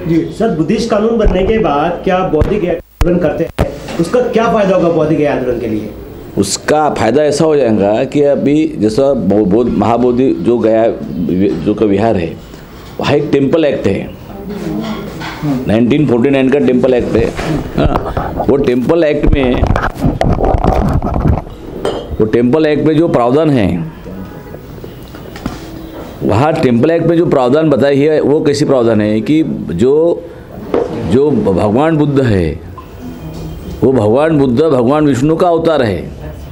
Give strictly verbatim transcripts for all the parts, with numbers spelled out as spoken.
जी sir, Buddhist कानून बनने के बाद क्या बौद्धिक आंदोलन करते हैं, उसका क्या फायदा होगा बौद्धिक आंदोलन के लिए? उसका फायदा ऐसा हो जाएगा कि अभी जैसा महाबोधि जो गया जो का विहार है, वहाँ एक टेम्पल एक्ट है, नाइनटीन फोर्टी नाइन का टेम्पल एक्ट है। हाँ, वो टेम्पल एक्ट में वो टेम्पल एक्ट में जो प्रावधान है, वहाँ टेम्पल एक्ट में जो प्रावधान बताई है वो कैसी प्रावधान है कि जो जो भगवान बुद्ध है वो भगवान बुद्ध भगवान विष्णु का अवतार है।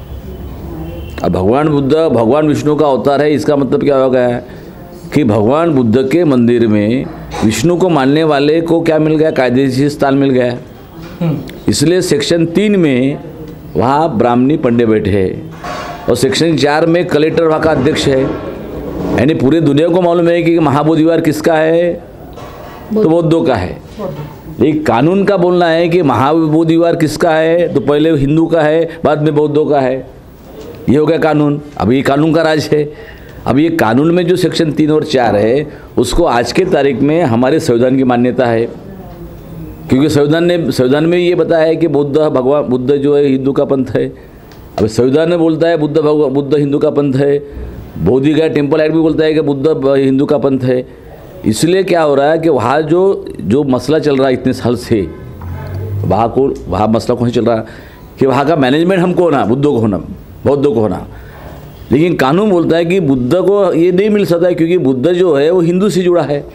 अब भगवान बुद्ध भगवान विष्णु का अवतार है, इसका मतलब क्या हो गया कि भगवान बुद्ध के मंदिर में विष्णु को मानने वाले को क्या मिल गया, कायदेशीर स्थान मिल गया। इसलिए सेक्शन तीन में वहाँ ब्राह्मणी पंडे बैठे हैं और सेक्शन चार में कलेक्टर वहाँ का अध्यक्ष है। यानी पूरी दुनिया को मालूम है कि महाबोधि विहार किसका है, तो बौद्धों का है। एक कानून का बोलना है कि महाबोधि विहार किसका है, तो पहले हिंदू का है, बाद में बौद्धों का है। ये हो गया कानून। अब ये कानून का राज है। अब ये कानून में जो सेक्शन तीन और चार है, उसको आज के तारीख में हमारे संविधान की मान्यता है, क्योंकि संविधान ने संविधान में ये बताया है कि बुद्ध भगवान बुद्ध जो है हिंदू का पंथ है। अब संविधान में बोलता है बुद्ध भगवान बुद्ध हिंदू का पंथ है। बोधि गया टेम्पल एक्ट भी बोलता है कि बुद्ध हिंदू का पंथ है। इसलिए क्या हो रहा है कि वहाँ जो जो मसला चल रहा है इतने साल से, वहाँ को वहाँ मसला कौन चल रहा है कि वहाँ का मैनेजमेंट हमको होना, बुद्धों को होना, बौद्धों को होना। लेकिन कानून बोलता है कि बुद्ध को ये नहीं मिल सकता है, क्योंकि बुद्ध जो है वो हिंदू से जुड़ा है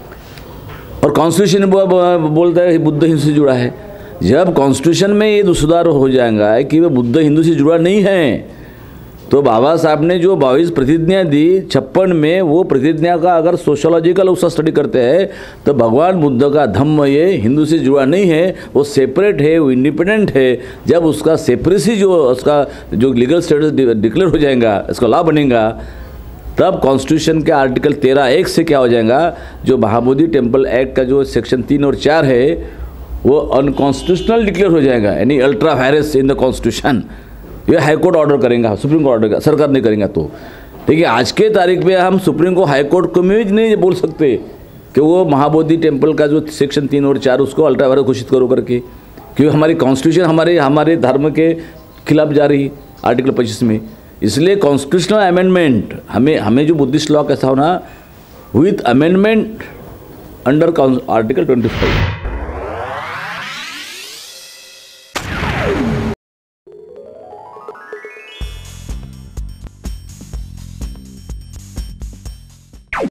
और कॉन्स्टिट्यूशन बोलता है कि बुद्ध हिंदू से जुड़ा है। जब कॉन्स्टिट्यूशन में ये सुधार हो जाएगा कि वह बुद्ध हिंदू से जुड़ा नहीं है, तो बाबा साहब ने जो बाईस प्रतिज्ञा दी छप्पन में, वो प्रतिज्ञा का अगर सोशोलॉजिकल उसका स्टडी करते हैं तो भगवान बुद्ध का धम्म ये हिंदू से जुड़ा नहीं है, वो सेपरेट है, वो इंडिपेंडेंट है। जब उसका सेपरेसी जो उसका जो लीगल स्टेटस डिक्लेयर हो जाएगा, इसका लॉ बनेगा, तब कॉन्स्टिट्यूशन के आर्टिकल तेरह एक से क्या हो जाएगा, जो महाबोधि टेम्पल एक्ट का जो सेक्शन तीन और चार है वो अनकॉन्स्टिट्यूशनल डिक्लेयर हो जाएगा, यानी ultra vires in the constitution. ये हाई कोर्ट ऑर्डर करेगा, सुप्रीम कोर्ट ऑर्डर, सरकार नहीं करेगा। तो देखिए आज के तारीख में हम सुप्रीम को हाई कोर्ट को में नहीं बोल सकते कि वो महाबोधि टेम्पल का जो सेक्शन तीन और चार उसको अल्ट्रा वायरस घोषित करो करके, क्योंकि हमारी कॉन्स्टिट्यूशन हमारे हमारे धर्म के खिलाफ जा रही आर्टिकल पच्चीस में। इसलिए कॉन्स्टिट्यूशनल अमेंडमेंट हमें हमें जो बुद्धिस्ट लॉ कैसा होना with amendment under article twenty five.